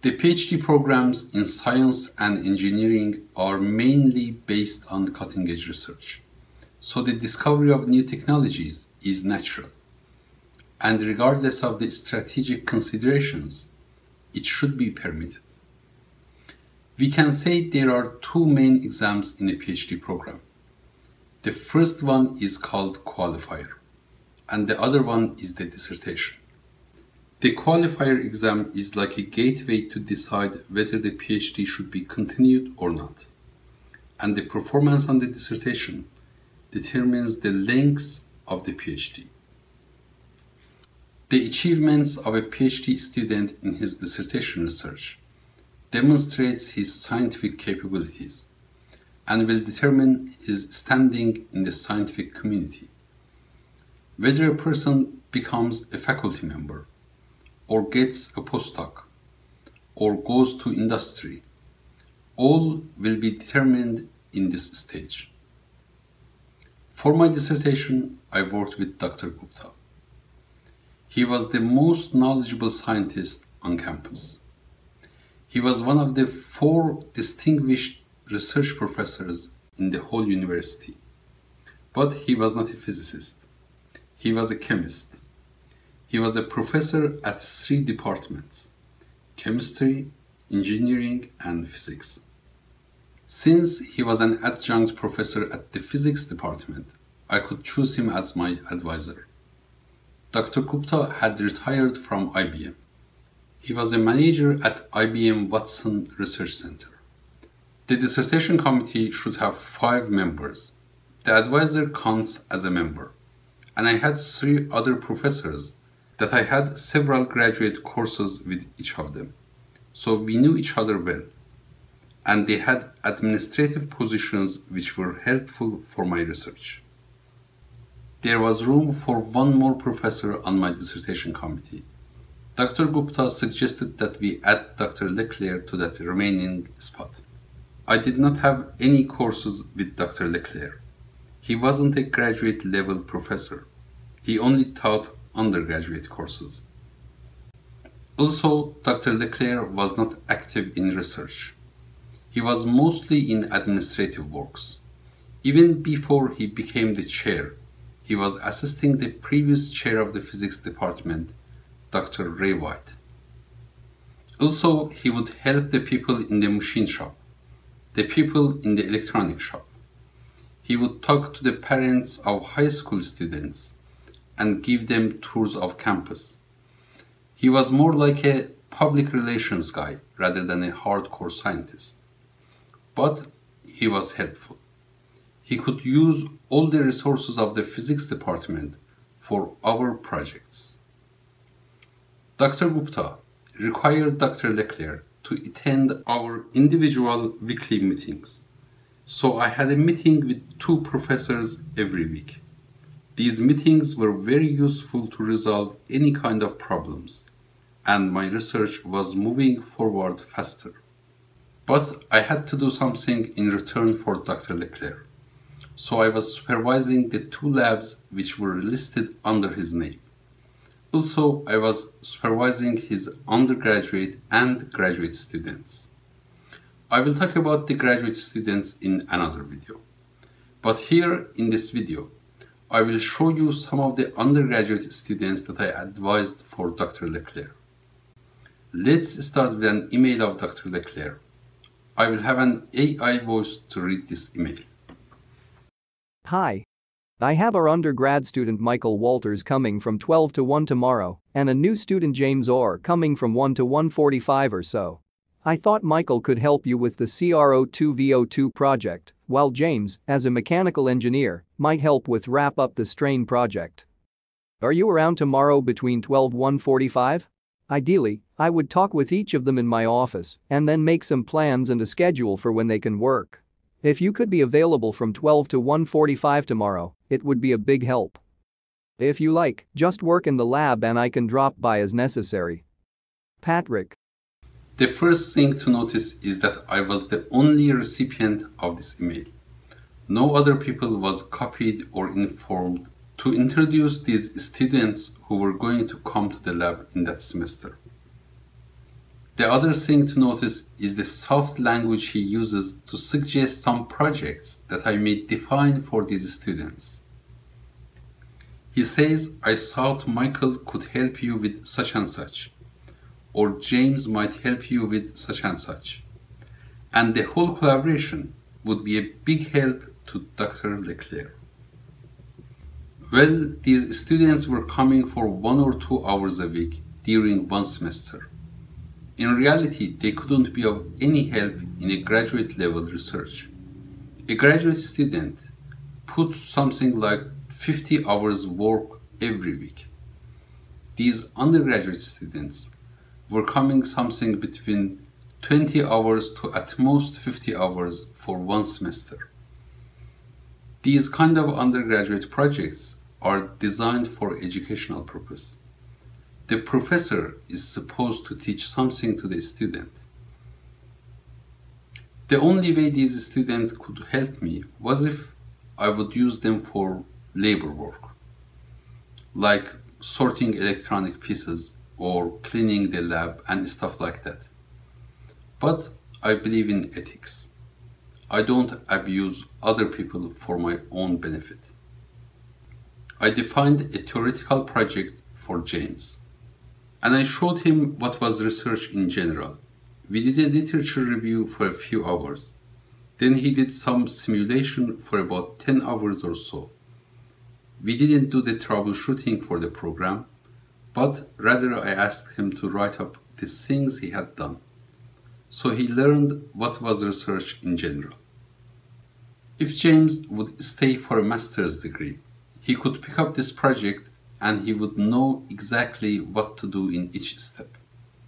The PhD programs in science and engineering are mainly based on cutting-edge research, so the discovery of new technologies is natural, and regardless of the strategic considerations, it should be permitted. We can say there are two main exams in a PhD program. The first one is called qualifier, and the other one is the dissertation. The qualifier exam is like a gateway to decide whether the PhD should be continued or not, and the performance on the dissertation determines the length of the PhD. The achievements of a PhD student in his dissertation research demonstrates his scientific capabilities and will determine his standing in the scientific community. Whether a person becomes a faculty member, or gets a postdoc, or goes to industry, all will be determined in this stage. For my dissertation, I worked with Dr. Gupta. He was the most knowledgeable scientist on campus. He was one of the 4 distinguished research professors in the whole university. But he was not a physicist. He was a chemist. He was a professor at 3 departments: chemistry, engineering, and physics. Since he was an adjunct professor at the physics department, I could choose him as my advisor. Dr. Gupta had retired from IBM. He was a manager at IBM Watson Research Center. The dissertation committee should have 5 members. The advisor counts as a member. And I had 3 other professors that I had several graduate courses with each of them. So we knew each other well. And they had administrative positions which were helpful for my research. There was room for 1 more professor on my dissertation committee. Dr. Gupta suggested that we add Dr. Leclerc to that remaining spot. I did not have any courses with Dr. Leclerc. He wasn't a graduate level professor. He only taught undergraduate courses. Also, Dr. Leclerc was not active in research. He was mostly in administrative works. Even before he became the chair, he was assisting the previous chair of the physics department, Dr. Ray White. Also, he would help the people in the machine shop, the people in the electronic shop. He would talk to the parents of high school students and give them tours of campus. He was more like a public relations guy rather than a hardcore scientist. But he was helpful. He could use all the resources of the physics department for our projects. Dr. Gupta required Dr. Leclerc to attend our individual weekly meetings. So I had a meeting with 2 professors every week. These meetings were very useful to resolve any kind of problems, and my research was moving forward faster. But I had to do something in return for Dr. Leclerc. So I was supervising the 2 labs which were listed under his name. Also, I was supervising his undergraduate and graduate students. I will talk about the graduate students in another video. But here in this video, I will show you some of the undergraduate students that I advised for Dr. Leclerc. Let's start with an email of Dr. Leclerc. I will have an AI voice to read this email. Hi. I have our undergrad student Michael Walters coming from 12 to 1 tomorrow, and a new student James Orr coming from 1 to 1:45 or so. I thought Michael could help you with the CRO2VO2 project, while James, as a mechanical engineer, might help with wrap up the strain project. Are you around tomorrow between 12 and 1:45? Ideally, I would talk with each of them in my office and then make some plans and a schedule for when they can work. If you could be available from 12 to 1:45 tomorrow, it would be a big help. If you like, just work in the lab and I can drop by as necessary. Patrick. The first thing to notice is that I was the only recipient of this email. No other people was copied or informed to introduce these students who were going to come to the lab in that semester. The other thing to notice is the soft language he uses to suggest some projects that I may define for these students. He says, I thought Michael could help you with such and such, or James might help you with such and such. And the whole collaboration would be a big help to Dr. Leclerc. Well, these students were coming for 1 or 2 hours a week during one semester. In reality, they couldn't be of any help in a graduate level research. A graduate student puts something like 50 hours work every week. These undergraduate students were coming something between 20 hours to at most 50 hours for one semester. These kind of undergraduate projects are designed for educational purpose. The professor is supposed to teach something to the student. The only way these students could help me was if I would use them for labor work, like sorting electronic pieces or cleaning the lab and stuff like that. But I believe in ethics. I don't abuse other people for my own benefit. I defined a theoretical project for James, and I showed him what was research in general. We did a literature review for a few hours. Then he did some simulation for about 10 hours or so. We didn't do the troubleshooting for the program, but rather I asked him to write up the things he had done. So he learned what was research in general. If James would stay for a master's degree, he could pick up this project and he would know exactly what to do in each step.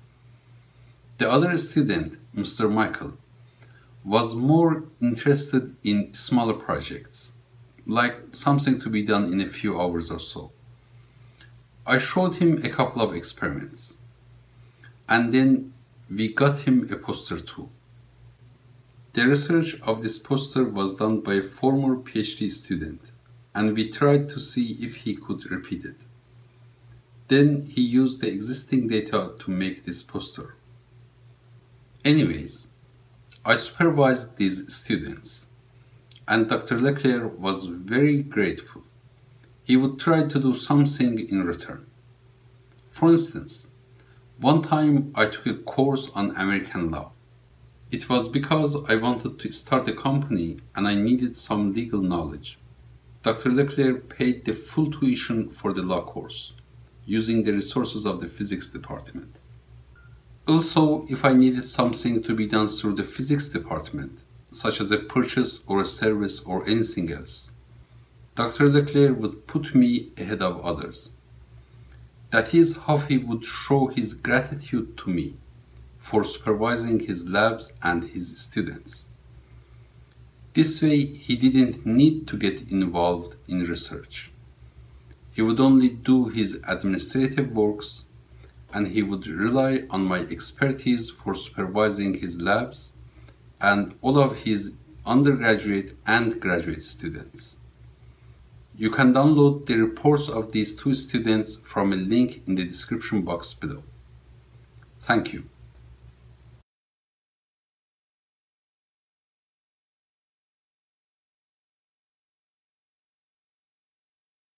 The other student, Mr. Michael, was more interested in smaller projects, like something to be done in a few hours or so. I showed him a couple of experiments, and then we got him a poster too. The research of this poster was done by a former PhD student, and we tried to see if he could repeat it. Then he used the existing data to make this poster. Anyways, I supervised these students, and Dr. Leclerc was very grateful. He would try to do something in return. For instance, one time I took a course on American law. It was because I wanted to start a company and I needed some legal knowledge. Dr. Leclerc paid the full tuition for the law course, using the resources of the physics department. Also, if I needed something to be done through the physics department, such as a purchase or a service or anything else, Dr. Leclerc would put me ahead of others. That is how he would show his gratitude to me for supervising his labs and his students. This way, he didn't need to get involved in research. He would only do his administrative works, and he would rely on my expertise for supervising his labs and all of his undergraduate and graduate students. You can download the reports of these two students from a link in the description box below. Thank you.